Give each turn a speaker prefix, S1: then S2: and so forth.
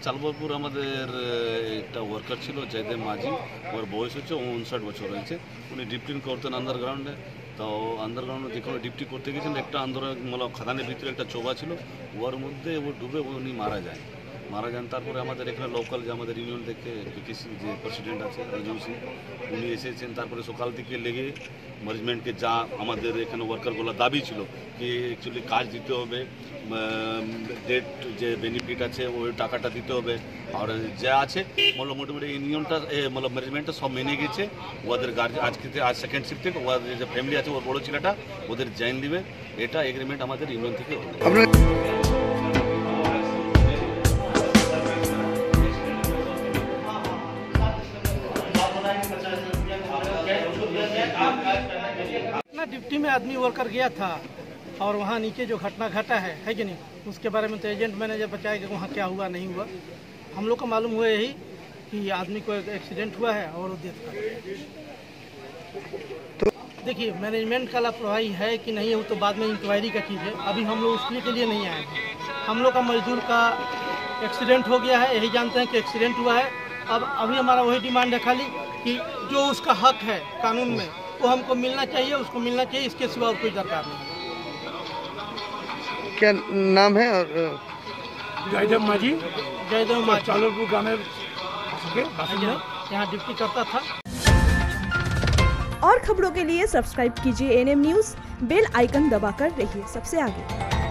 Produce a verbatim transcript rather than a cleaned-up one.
S1: চালবরপুর আমাদের একটা ওয়ার্কার ছিল জয়দেব মাঝি, ওর বয়স হচ্ছে উনষাট বছর হয়েছে। উনি ডিপটিং করতেন আন্ডারগ্রাউন্ডে। তো আন্ডারগ্রাউন্ডে যেখানে ডিপটি করতে গেছেন একটা আন্দোলন মানে খাদানের ভিতরে একটা চোবা ছিল, ওর মধ্যে ও ডুবে উনি মারা যায় মারা যান তারপরে আমাদের এখানে লোকাল যে আমাদের ইউনিয়ন থেকে বিকেসি যে প্রেসিডেন্ট আছে অর্জুন সিং, উনি এসেছেন। তারপরে সকাল থেকে লেগে ম্যানেজমেন্টকে যা আমাদের এখানে ওয়ার্কারগুলো দাবি ছিল কি অ্যাকচুয়ালি কাজ দিতে হবে, ডেট যে বেনিফিট আছে ওই টাকাটা দিতে হবে, আর যা আছে মানে মোটামুটি ইউনিয়নটা মানে ম্যানেজমেন্টটা সব মেনে গেছে। ওদের গার্জেন আজকে আজ সেকেন্ড শিফটে ওদের যে ফ্যামিলি আছে ওর বড় ছেলেটা ওদের জয়েন দিবে, এটা এগ্রিমেন্ট আমাদের ইউনিয়ন থেকে হবে।
S2: डिप्टी में आदमी वर्कर गया था और वहाँ नीचे जो घटना घटा है है कि नहीं, उसके बारे में तो एजेंट मैनेजर बताया कि वहाँ क्या हुआ नहीं हुआ। हम लोग को मालूम हुआ यही कि आदमी को एक एक्सीडेंट हुआ है और वो डेथ कर गया। तो देखिए मैनेजमेंट का लापरवाही है कि नहीं है वो तो बाद में इंक्वायरी का चीज़ है, अभी हम लोग उसके के लिए नहीं आए थे। हम लोग का मजदूर का एक्सीडेंट हो गया है, यही जानते हैं कि एक्सीडेंट हुआ है। अब अभी हमारा वही डिमांड है खाली कि जो उसका हक है कानून में वो हमको मिलना चाहिए, उसको मिलना चाहिए, इसके सिवा और कोई दरकार नहीं।
S3: क्या नाम है? और
S2: जयदेव माझी, जयदेव माझी
S4: चालरपुर गाँव में
S2: यहाँ ड्यूटी करता था।
S5: और खबरों के लिए सब्सक्राइब कीजिए N M news, bell icon दबाकर रहिए सबसे आगे।